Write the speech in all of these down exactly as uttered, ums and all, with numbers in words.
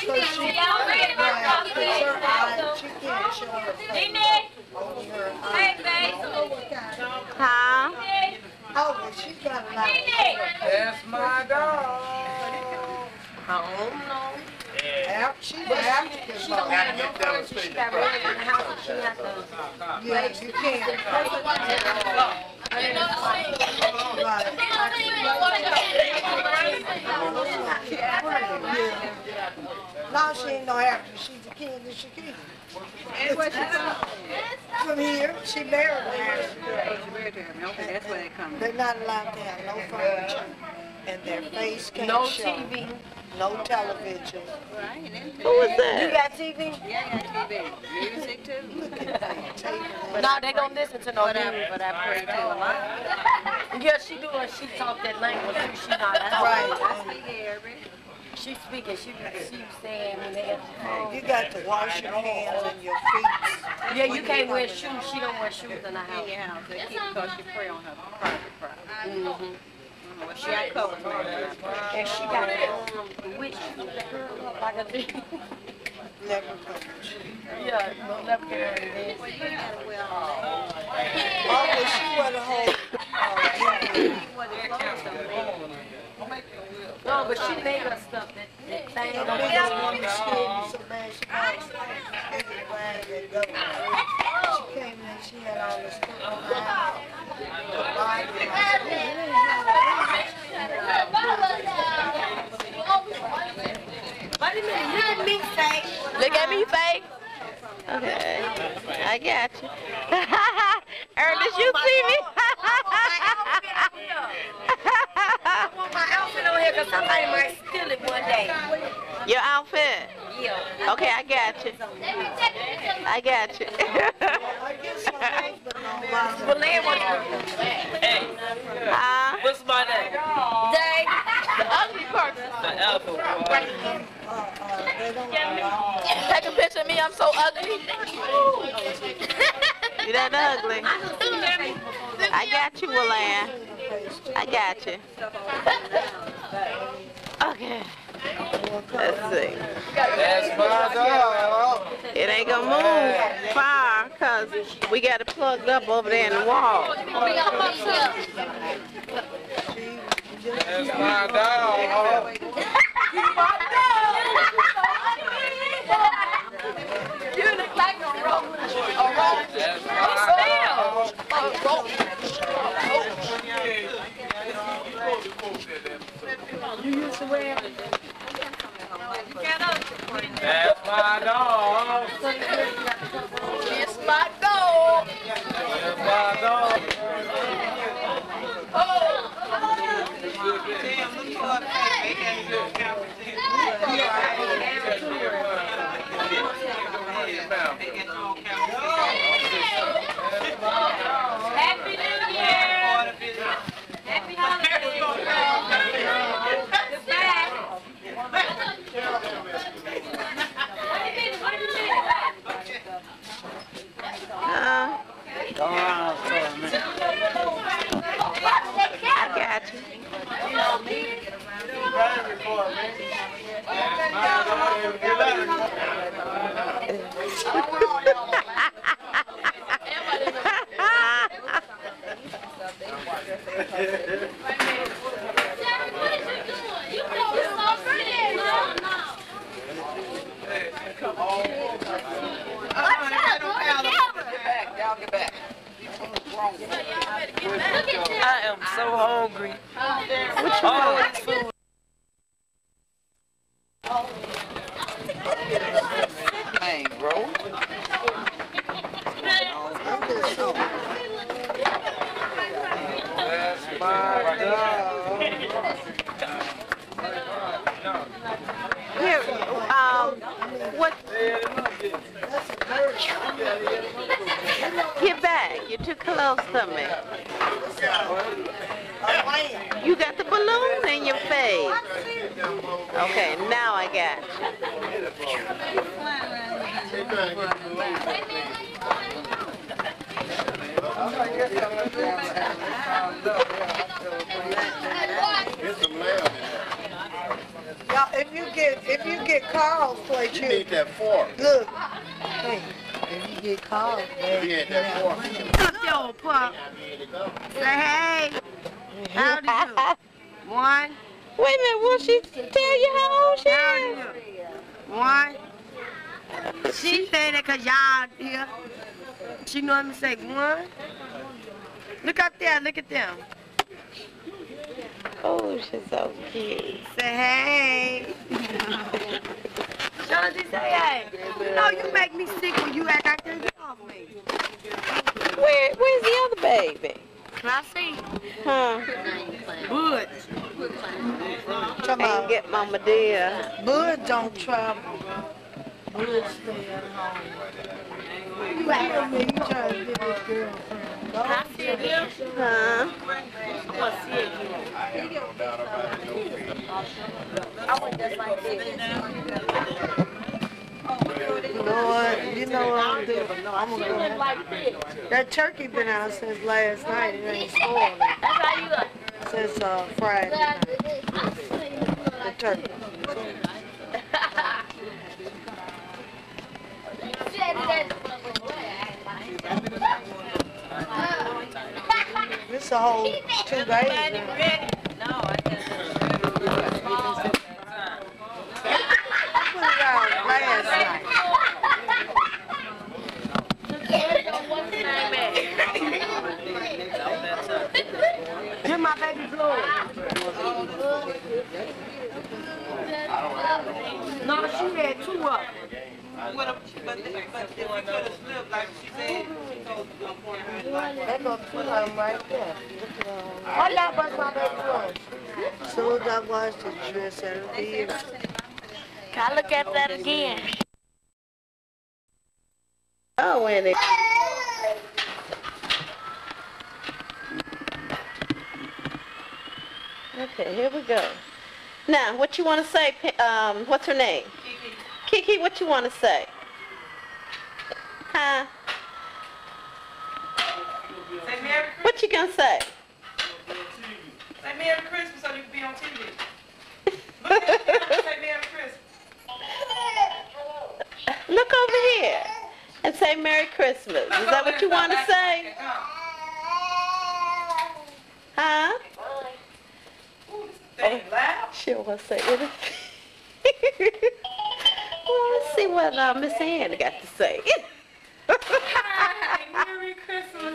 Because she right, puts her eye, she can't show her face over her eye. Huh? Oh, well, she's got a lot. That's my dog. I don't know. Yep, she's African. She don't have no furniture. She got rugs in the house and she has to. Yeah, you can't. No, she ain't no African. She's a king of Shakira. And where she from? From here, she married her. She married to him. Okay, that's where they come from. They're not allowed to have no furniture, and their face can't No show. T V. No television. Right, and then Who was You that? got T V? yeah, I got T V. Music too. No, they don't listen to no But I, music. but I pray too a lot. Yeah, she do and she talk that language too. She not out. Right. I speak Arabic. She speaking. She she saying when they at home. You got to wash your hands and your feet. Yeah, you can't wear shoes. She don't wear shoes in the house. In your house. They keep because she pray on her private property. Mm-hmm. Well, she got covered for her. And she got um, witch like a thing. Never covered. Yeah, no left hand. Well, you gotta wear all that. Oh, well, she wear the whole. Uh, You wear the clothes on me. No, but she made her stuff that, that thing you on know, the we just want to skin you so bad she wants everywhere they go. She came in, she had all this stuff on her house. Wait a minute, look at me, Faye. Look at me, Faye. Okay, I got you. Ernest, you see me? I want my outfit on here because somebody might steal it one day. Your outfit? Yeah. Okay, I got you. I got you. But Lynn wants Hey, Huh? what's my name? Day. The ugly person. The Alpha Boy. Take a picture of me, I'm so ugly. You that ugly? I got you, Willan. I got you. Okay. Let's see. That's my dog. It ain't gonna move far because we got it plugged up over there in the wall. That's my dog. You look like a rope. A rope. That's my dog. You used to wear it. That's my dog. It's my dog. That's my dog. Oh. Happy New Year. Happy holidays. Uh, I got you. I am so hungry. What you All want? this food. Man, bro. That's my dog. Here, um, what? Get back. You're too close to me. You got the balloon in your face. Okay, now I got Y'all, if you get if you get calls, play You children. need that fork. Look, hey, if you get calls, If you ain't that fork. Up there, old pup. Say hey. How do you do? One. Wait a minute, will she tell you how old she How do is? you do? One. She say that cause y'all here. She know me say one. Look up there, look at them. Oh, she's so cute. Say hey. Shanti, say hey. No, you make me sick when you act like you get off me. Where, where's the other baby? Classy. Huh? Good. Come Ain't on. get Mama dear. Bud don't travel. Bud stay at home. You hear me? You trying to get this girlfriend. Huh? I have no doubt about it. Lord, you know what I'm doing. I'm gonna go. That turkey been out since last night. It ain't spoiled. Since uh, Friday night. The turkey. This a whole two days now. I put it out last night. Give my baby blue. No, she had two up. That go two of them right there. Why y'all bust my baby blue? As soon as I wash the dress, it'll be empty. Can I look at that again? Oh, and it. Okay, here we go. Now, what you want to say? Pi- Um, what's her name? Kiki. Kiki, what you want to say? Huh? Say Merry Christmas. What you gonna say? Say Merry Christmas so you can be on T V. Look at the camera and say Merry Christmas. Look over here and say Merry Christmas. Is that what you want to say? Huh? Thing loud. She don't want to say anything. Well, let's see what uh, Miss Ann got to say. Hi, Merry Christmas.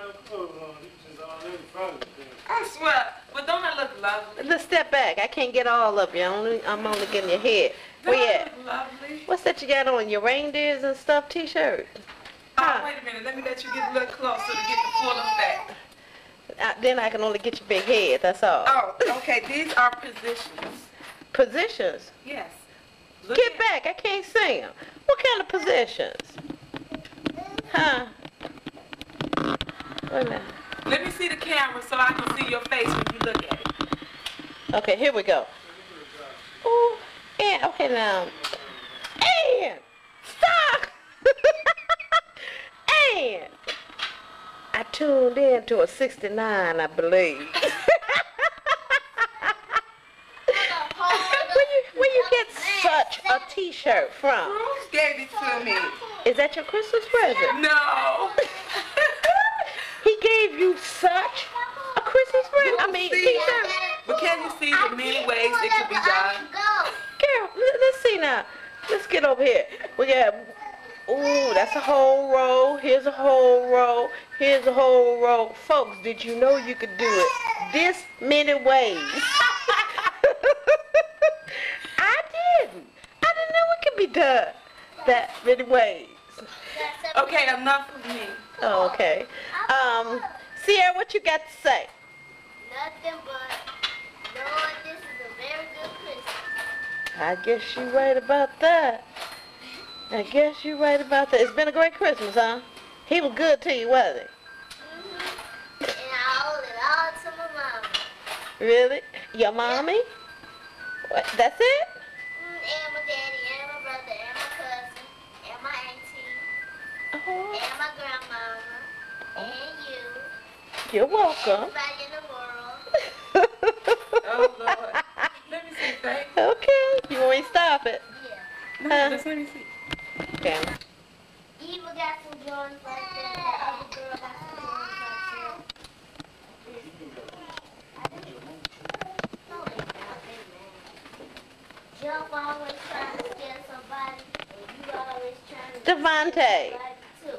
I swear, but don't I look lovely? Let's step back. I can't get all of you. I'm only, I'm only getting your head. Don't Where you I at? look lovely? What's that you got on? Your reindeers and stuff t-shirt? Oh, wait a minute. Let me let you get a little closer to get the full effect. Uh, then I can only get your big head. That's all. Oh, okay. These are positions. Positions. Yes. Look Get at- back. I can't see them. What kind of positions? Huh? Wait a minute. Let me see the camera so I can see your face when you look at it. Okay, here we go. Ooh, and okay now. And stop. And I tuned in to a sixty-nine, I believe. where you where you get such a T-shirt from? Bruce gave it to me. Is that your Christmas present? No. He gave you such a Christmas present. I mean, See? T-shirt. But can you see the many ways it could be done? Girl, let- let's see now. Let's get over here. We got, ooh, that's a whole row. Here's a whole row. Here's a whole row. Folks, did you know you could do it this many ways? I didn't. I didn't know it could be done that many ways. Okay, enough of me. Oh, okay. Um, Sierra, what you got to say? Nothing but, Lord, this is a very good Christmas. I guess you're right about that. I guess you're right about that. It's been a great Christmas, huh? He was good to you, wasn't Mm-hmm. And I owe it all to my mama. he? Really? Your mommy? What, that's it? Mm, and my daddy, and my brother, and my cousin, and my auntie, Oh, and my grandmama, and you. you're welcome. Everybody in the world. Oh, Lord. Let me see, thank you. Okay, you're Just let me see. Okay. Eva got some Jordans like that. The other girl got some Jordans like that. No, they not. They mad. Jump always trying to scare somebody, and you always trying to Devontae. scare somebody too.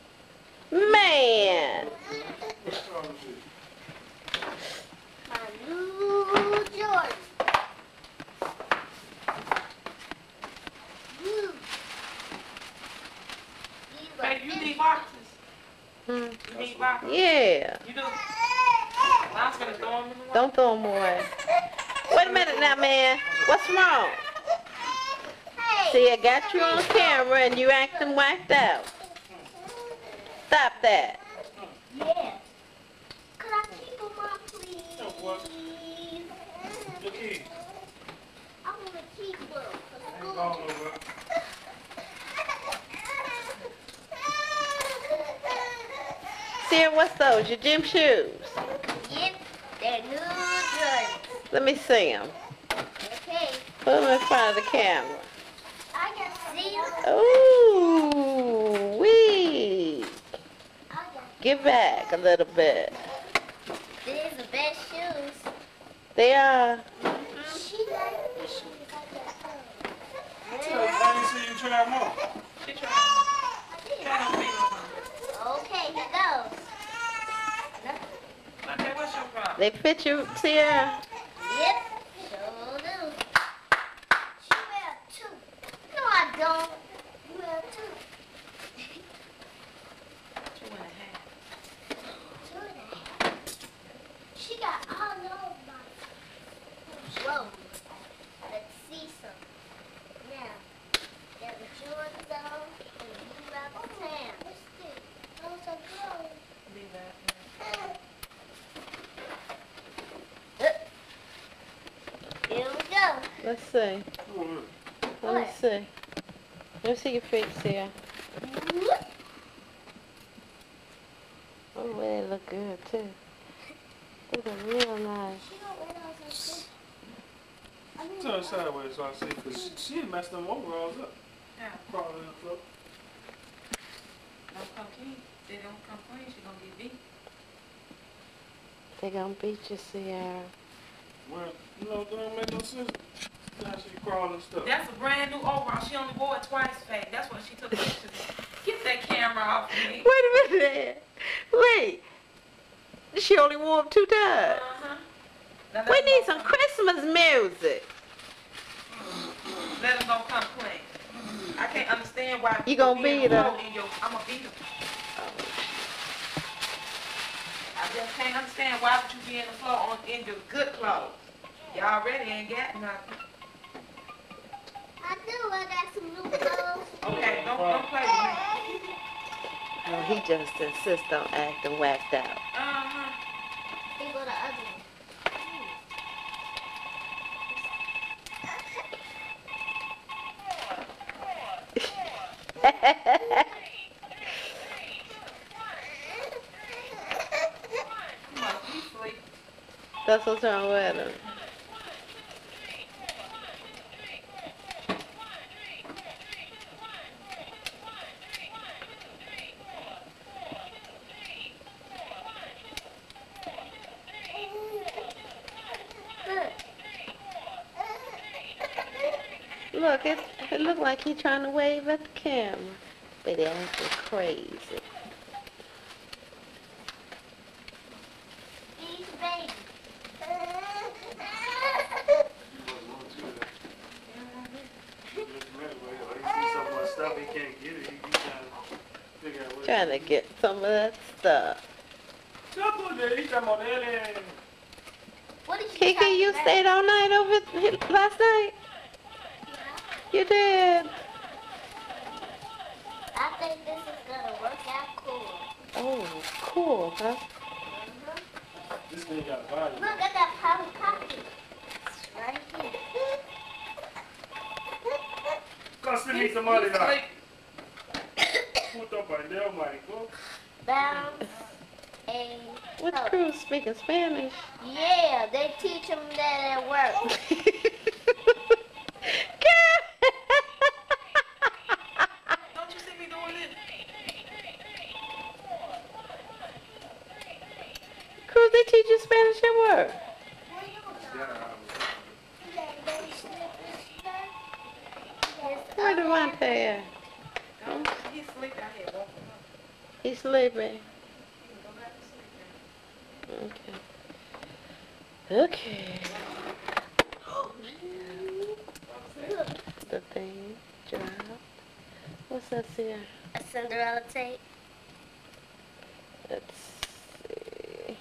Man. My new Jordans. Woo. Eva, Hey, you need boxes. Hmm. You need boxes. Yeah. You do. I was gonna throw them in the water. Don't throw them away. Wait a minute now, man. What's wrong? Hey. See, I got you on camera and you acting whacked out. Stop that. Yeah. Could I keep them up, please? I want to keep them for school. See, what's those? Your gym shoes? Yep, they're new Jordans. Let me see them. Okay, Put them in front of the camera. I can see them. Ooh, wee. I got Get back a little bit. These are the best shoes. They are. She like the shoes. I got I didn't see you try them on. She tried. them. Try them fingers on. Okay, here goes. Okay, what's your problem? They fit you, Sierra? Yep, sure do. She wear two. No, I don't. You wear two. Two and a half. Two and a half. She got all those bodies. Whoa. Let's see some. Now, got the Jordans on and you got the tan. Those are good. Leave that. Here we go. Let's see. Let me see. Let me see your feet, Sierra. Oh, well, they look good, too. They look real nice. She don't wear those like this. I mean, Turn sideways so I see, because she, she messed them overalls up. Yeah. Crawling up. Don't come clean. They don't come clean, she gonna get beat. They gonna beat you, Sierra. Well, you know, it don't make no sense. Now she crawling stuff. That's a brand new overall. She only wore it twice, Faye. That's what she took pictures of. Get that camera off of me. Wait a minute. Wait. She only wore them two times. Uh-huh. Now let We them need go some come- Christmas music. Let them go come clean. I can't understand why You gonna be in beat the her? flow in your, I'm gonna beat her. I just can't understand why would you be in the flow on in your good clothes. You already ain't got nothing. I do. I got some new clothes. Okay, don't don't play with me. Oh, he just insists on acting whacked out. Uh-huh. Here go the other one. You must be asleep. That's what's wrong with him. Look, it, it looked like he's trying to wave at the camera. But he acting crazy. These babies. Trying to get some of that stuff. What did she Kiki, talking you about? stayed all night over here last night? You did. I think this is gonna work out cool. Oh, cool, huh? This thing got a body. Look at that powder coffee. Right here. Cause need somebody now. Put up by there, Michael. Bounce a What toe. crew speaking Spanish? Yeah, they teach them that at work. sleepy. Okay. Okay. The thing dropped. What's that here? A Cinderella tape. Let's see.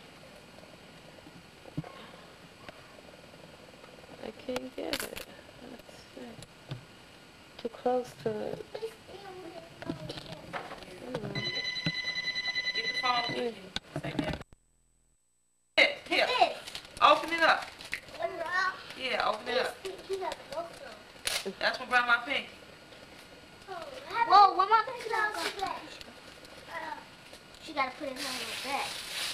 I can't get it. Let's see. Too close to it. Hmm. Get the phone with you. Say that. Here, here. Open it up. Yeah, open it up. That's what brought my pink. Whoa, where my pink dog go? She gotta put it on her back.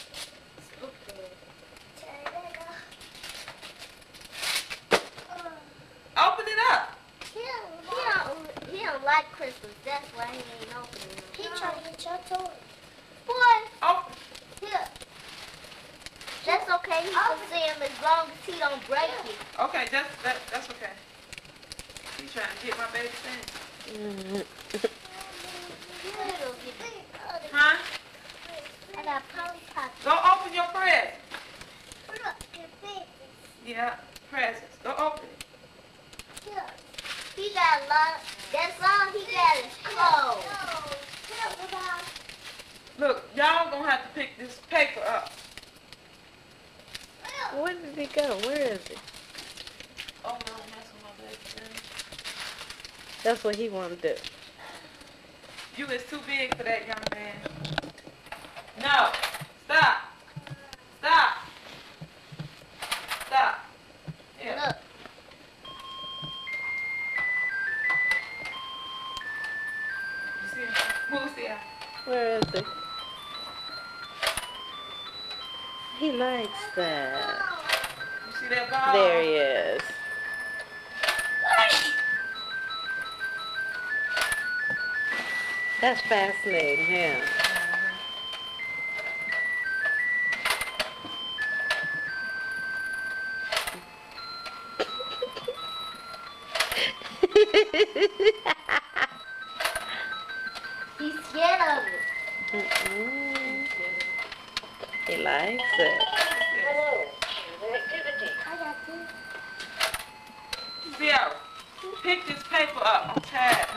Open it up. He don't, he don't, he don't like Christmas. That's why he ain't opening it. He trying to get your toy. Boy, Open. here. That's okay. He can see him as long as he don't break it. Okay, that's that, that's okay. He's trying to get my baby thing. Mm-hmm. Huh? I got Polly Pocket. Go open your present. Yeah, presents. Go open it. He got a lot. That's all he got is clothes. Look, y'all gonna have to pick this paper up. Where did he go? Where is he? Oh no, that's what my baby thing. That's what he want to do. You is too big for that, young man. No. Stop. Stop. Stop. Yeah. Look. You see him? Move, see him. Where is he? He likes that. You see that ball? There he is. That's fascinating, him. He's scared of it. Mm-mm. He likes it. I got this. Sierra, pick this paper up. I'm tired.